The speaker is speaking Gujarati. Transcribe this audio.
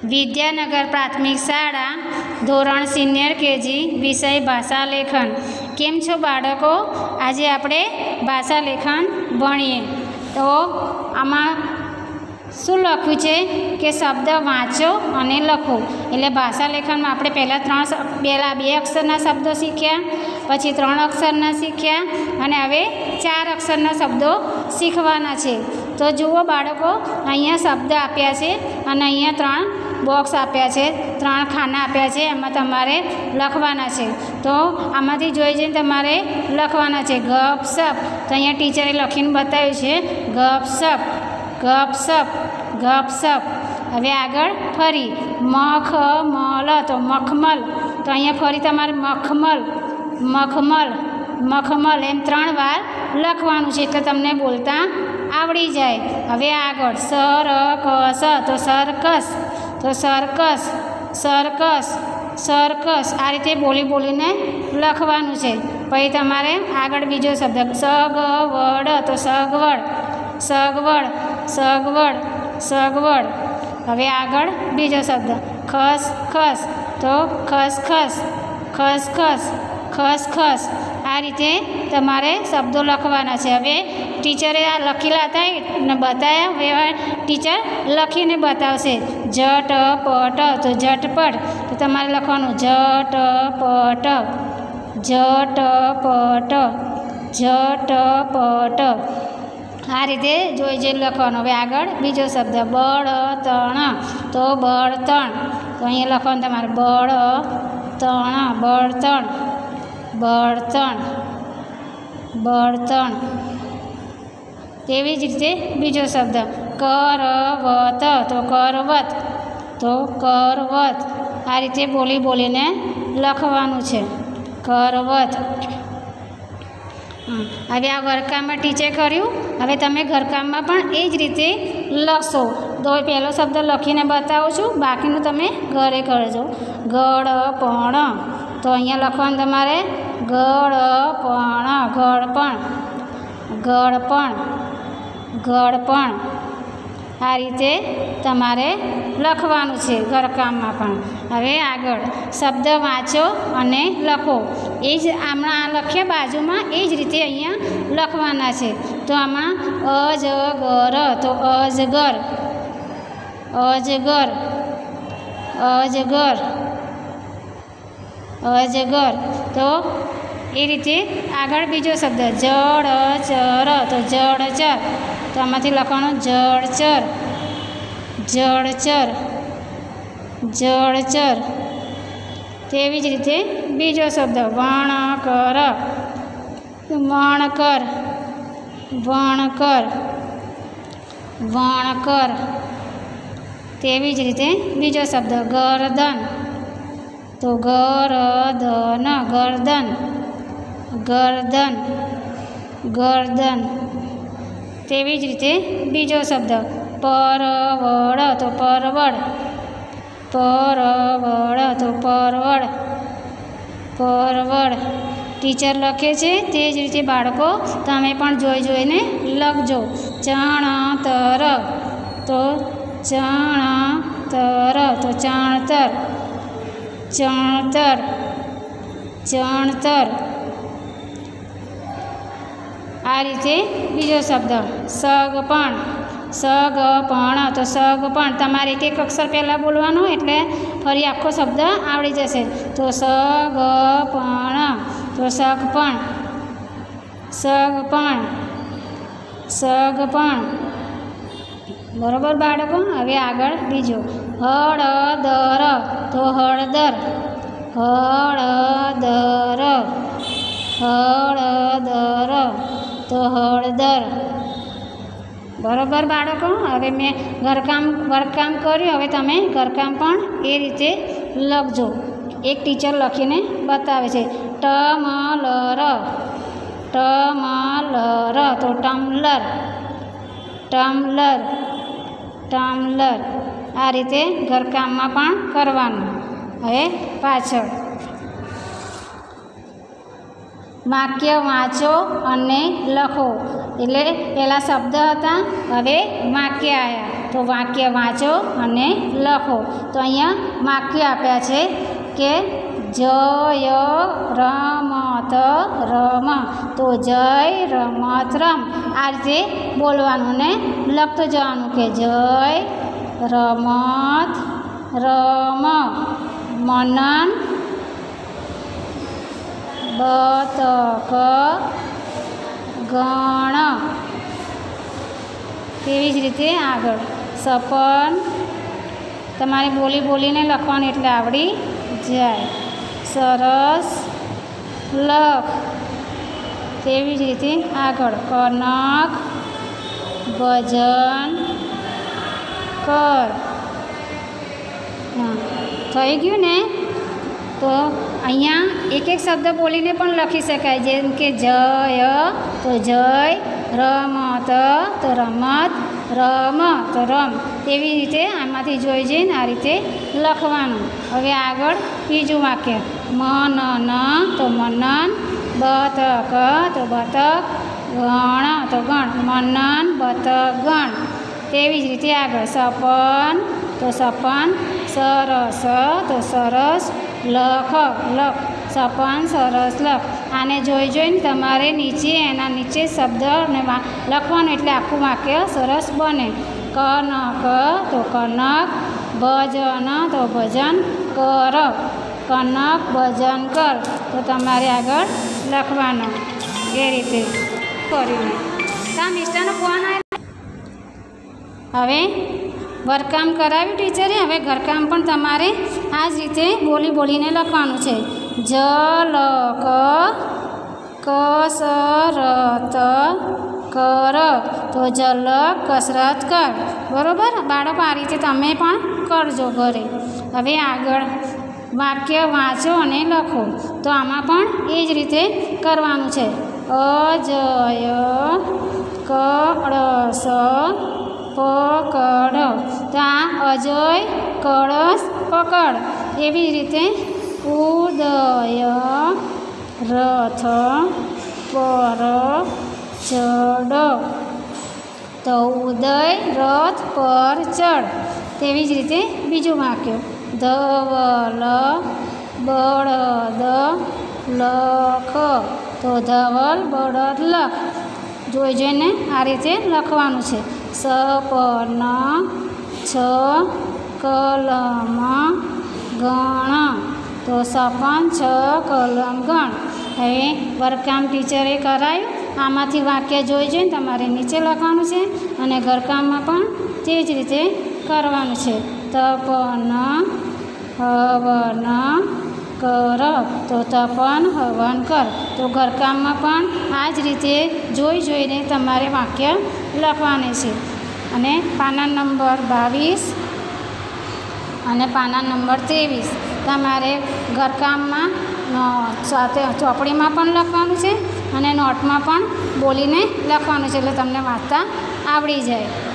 વિદ્યાનગર પ્રાથમિક શાળા, ધોરણ સિનિયર કેજી, વિષય ભાષા લેખન. કેમ છો બાળકો? આજે આપણે ભાષા લેખન ભણીએ. તો આમાં શું લખ્યું છે કે શબ્દ વાંચો અને લખો. એટલે ભાષા લેખનમાં આપણે પહેલાં બે અક્ષરના શબ્દો શીખ્યા, પછી 3 અક્ષરના શીખ્યા અને હવે 4 અક્ષરના શબ્દો શીખવાના છે. તો જુઓ બાળકો, અહીંયા શબ્દ આપ્યા છે અને અહીંયા 3 બોક્સ આપ્યા છે, 3 ખાના આપ્યા છે, એમાં તમારે લખવાના છે. તો આમાંથી જોઈ જઈને તમારે લખવાના છે. ગપસપ, તો અહીંયા ટીચરે લખીને બતાવ્યું છે ગપસપ, ગપસપ, ગપસપ. હવે આગળ ફરી મખમલ, તો મખમલ, તો અહીંયા ફરી તમારે મખમલ, મખમલ, મખમલ એમ 3 વાર લખવાનું છે, એટલે તમને બોલતા આવડી જાય. હવે આગળ સરકસ, તો સરકસ, તો સરકસ, સરકસ, સરકસ. આ રીતે બોલીને લખવાનું છે. પછી તમારે આગળ બીજો શબ્દ સગવડ, તો સગવડ, સગવડ, સગવડ, સગવડ. હવે આગળ બીજો શબ્દ ખસખસ, તો ખસખસ, ખસખસ, ખસખસ. આ રીતે તમારે શબ્દો લખવાના છે. હવે ટીચરે આ લખેલા હતા ને બતાવ્યા, હવે ટીચર લખીને બતાવશે. ઝટપટ, તો ઝટપટ, તો તમારે લખવાનું ઝટપટ, ઝટપટ, ઝટપટ. આ રીતે જોઈ લખવાનું. હવે આગળ બીજો શબ્દ બળતણ, તો બળતણ, તો અહીંયા લખવાનું તમારે બળતણ, બળતણ, બળતણ, બળતણ. તેવી જ રીતે બીજો શબ્દ કરવત, તો કરવત, તો કરવત. આ રીતે બોલીને લખવાનું છે કરવત. હવે આ ઘરકામમાં ટીચરે કર્યું, હવે તમે ઘરકામમાં પણ એ જ રીતે લખશો. તો પહેલો શબ્દ લખીને બતાવું છું, બાકીનું તમે ઘરે કરજો. ગળપણ, તો અહીંયા લખવાનું તમારે ગળપણ, ગળપણ, ગળપણ, ગળપણ. આ રીતે તમારે લખવાનું છે ઘરકામમાં પણ. હવે આગળ શબ્દ વાંચો અને લખો. એ જ આમણાં લખ્યા બાજુમાં એ જ રીતે અહીંયા લખવાના છે. તો આમાં અજગર, તો અજગર, અજગર, અજગર, અજગર. તો એ રીતે આગળ બીજો શબ્દ જળચર, તો જળચર, તો આમાંથી લખવાનું જળચર, જળચર, જળચર. તેવી જ રીતે બીજો શબ્દ વણકર, વણકર, વણકર, વણકર. તેવી જ રીતે બીજો શબ્દ ગરદન, તો ગરદન, ગરદન, ગરદન, ગરદન. તેવી જ રીતે બીજો શબ્દ પરવળ, તો પરવળ, પરવળ, તો પરવળ, પરવળ. ટીચર લખે છે તે જ રીતે બાળકો તમે પણ જોઈને લખજો. ચણતર, તો ચણતર, તો ચણતર, ચણતર, ચણતર. આ રીતે બીજો શબ્દ સગપણ, સગપણ, તો સગપણ. તમારે એક અક્ષર પહેલાં બોલવાનું, એટલે ફરી આખો શબ્દ આવડી જશે. તો સગપણ, તો સગપણ, સગપણ, સગપણ. બરાબર બાળકો? હવે આગળ બીજો હળદર, તો હળદર, હળદર, હળદર, તો હળદર. બરાબર બાળકો? હવે મેં ઘરકામ કર્યું, હવે તમે ઘરકામ પણ એ રીતે લખજો. એક ટીચર લખીને બતાવે છે. ટમલર, ટમલર, તો ટમલર, ટમલર, ટમલર. આ રીતે ઘરકામમાં પણ કરવાનું. હવે પાછળ વાક્ય વાંચો અને લખો. એટલે પહેલાં શબ્દ હતા, હવે વાક્ય આવ્યા. તો વાક્ય વાંચો અને લખો. તો અહીંયા વાક્ય આપ્યા છે કે જય રમત રમ, તો જય રમત રમ. આ રીતે બોલવાનું ને લખતું જવાનું કે જય રમત રમ, મનન બતક ગણ. તેવી જ રીતે આગળ સપન તમારે બોલીને લખવાનું એટલે આવડી જાય. સરસ લખ. તેવી જ રીતે આગળ કનક ભજન કર. થઈ ગયું ને? તો અહીંયા એક શબ્દ બોલીને પણ લખી શકાય, જેમ કે જય તો જય, રમત તો રમત, રમ તો રમ. તેવી રીતે આમાંથી જોઈ જઈને આ રીતે લખવાનું. હવે આગળ બીજું વાક્ય મનન તો મનન, બતક તો બતક, ગણ તો ગણ, મનન બતક ગણ. તેવી જ રીતે આગળ સપન તો સપન, સરસ તો સરસ, લખ લખ, સપન સરસ લખ. આને જોઈને તમારે એના નીચે શબ્દને લખવાનું એટલે આખું વાક્ય સરસ બને. કનક તો કનક, ભજન તો ભજન કર, કનક ભજન કર. તો તમારે આગળ લખવાનું એ રીતે કરીને. તા મિસ્ટરનો ફોન આવ્યો. હવે ઘરકામ કરાવ્યું ટીચરે. હવે ઘરકામ પણ તમારે આ જ રીતે બોલીને લખવાનું છે. જલક કસરત કર, તો જલક કસરત કર. બરાબર? બાળકો આ રીતે તમે પણ કરજો ઘરે. હવે આગળ વાક્ય વાંચો અને લખો. તો આમાં પણ એ જ રીતે કરવાનું છે. અજય કળશ પકડ, તો આ અજય કળશ પકડ. એવી જ રીતે ઉદય રથ પર ચડ, તો ઉદય રથ પર ચડ. તેવી જ રીતે બીજું વાક્ય ધવલ બળદ લખ, તો ધવલ બળદ લખ. જોઈને આ રીતે લખવાનું છે. સપન છ કલમ ગણ, તો સપન છ કલમ ગણ. હવે ઘરકામ ટીચરે કરાયું. આમાંથી વાક્ય જોઈને તમારે નીચે લખવાનું છે અને ઘરકામમાં પણ તેવી જ રીતે કરવાનું છે. તપન હવન કર, તો તપન હવન કર. તો ઘરકામમાં પણ આ જ રીતે જોઈને તમારે વાક્ય લખવાનું છે. અને પાના નંબર 22 અને પાના નંબર 23 તમારે ઘરકામમાં સાથે ચોપડીમાં પણ લખવાનું છે અને નોટમાં પણ બોલીને લખવાનું છે, એટલે તમને વાંચતા આવડી જાય.